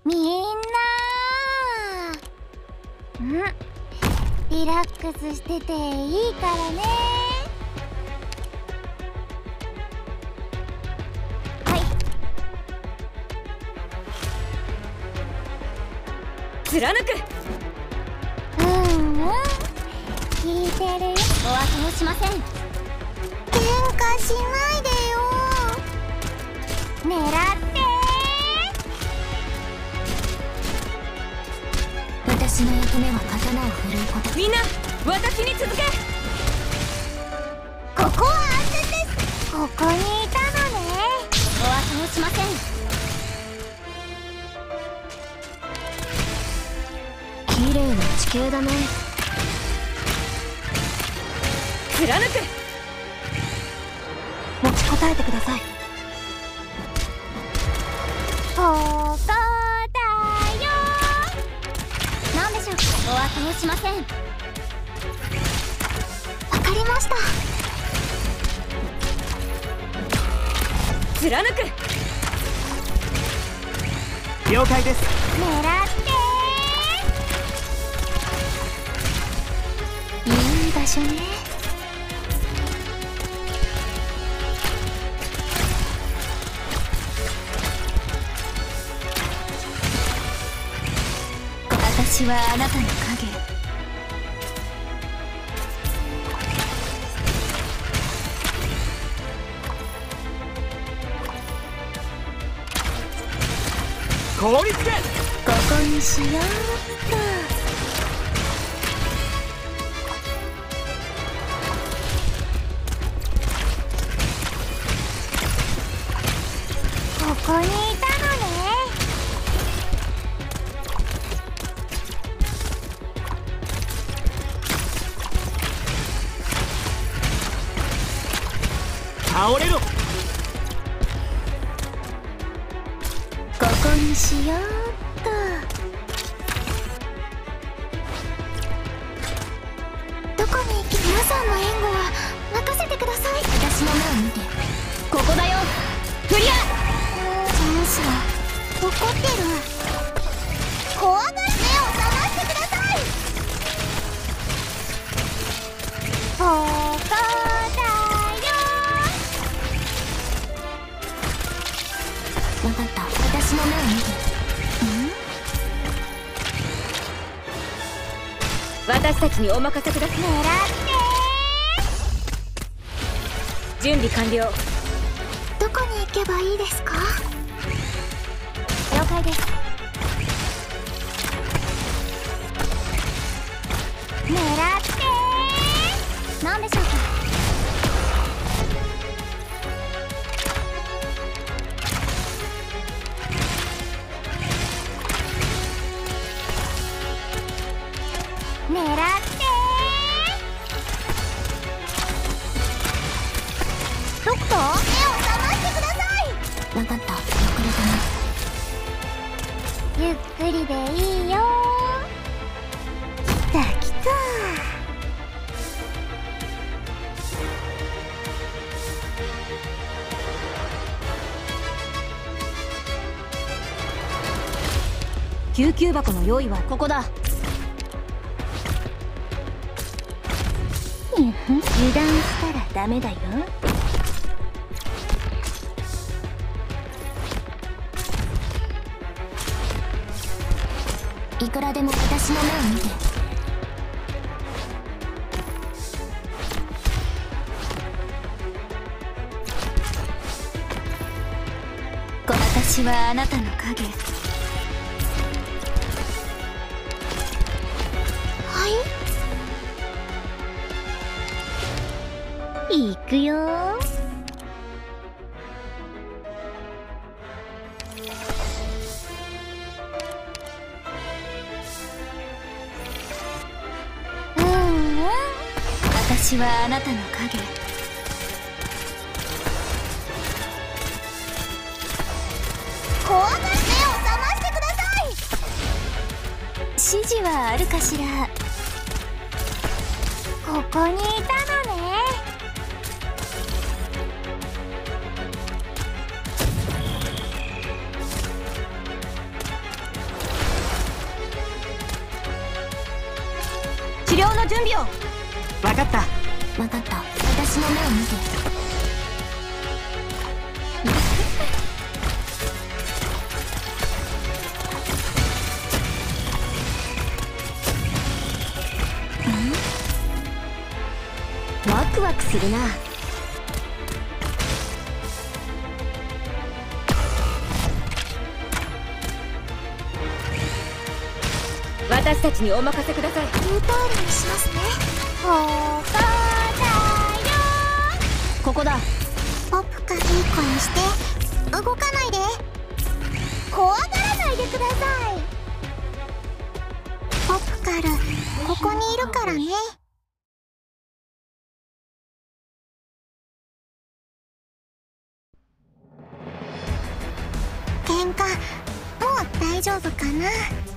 みんなリラックスしてていいからね。はい。 貫く。 聞いてるよ。 お後をしません。 喧嘩しないでよ。狙って私の役目は刀を振るうこと。みんな私に続け。 ここは安全です。ここにいたのね。 お後をしません。綺麗な地形だね。貫く。持ちこたえてください。 ここだよ。 なんでしょう。お後をしません。 わかりました。 貫く。 了解です。 狙っていい場所ね。私はあなたの影。 効率で。 ここにしようっここにいたのね。 倒れろ。 ここにしようっと。どこに行き、皆さんの援護は任せてください。 私の目を見て。ここだよ。クリア。 チャンスが怒ってる。怖がり、目を覚ましてください。ここだよ。 分かった。私の目を見て。私たちにお任せください。 狙って準備完了。 どこに行けばいいですか？ 了解です。 狙って何でしょうか。 狙ってドクター、目を覚ましてください。 分かった。遅れたね。 ゆっくりでいいよ。来た来た。 救急箱の用意はここだ。 油断したらダメだよ。 いくらでも私の目を見て。私はあなたの影。 行くよ。 私はあなたの影。 怖がり、目を覚ましてください。 指示はあるかしら。 ここにいたのね。 療の準備を。 分かった。 分かった。私の目を見て。ワクワクするな。 私たちにお任せください。 言う通りにしますね。ここだよ。ここだ。ポップかいい声して動かないで。怖がらないでください。ポップカルここにいるからね。喧嘩もう大丈夫かな。